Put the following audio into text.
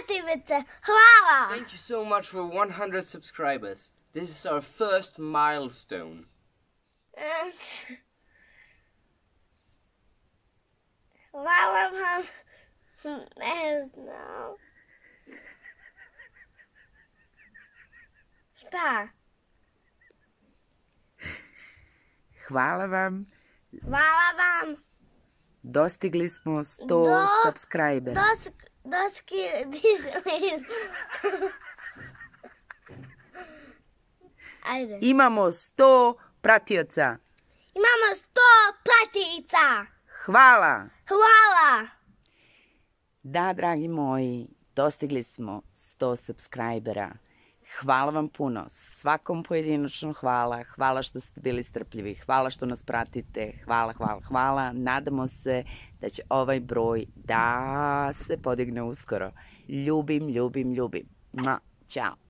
plativice. Hvala! Thank you so much for 100 subscribers. This is our first milestone. Hvala vam. Ne znam. Šta? Hvala vam. Hvala vam. Dostigli smo 100 subscribera. Ajde. Imamo 100 pratioca. Imamo 100 platica. Hvala. Hvala. Da, dragi moji, dostigli smo 100 subscribera. Hvala vam puno. Svakom pojedinačno hvala. Hvala što ste bili strpljivi. Hvala što nas pratite. Hvala, hvala, hvala. Nadamo se da će ovaj broj da se podigne uskoro. Ljubim, ljubim, ljubim. Ćao.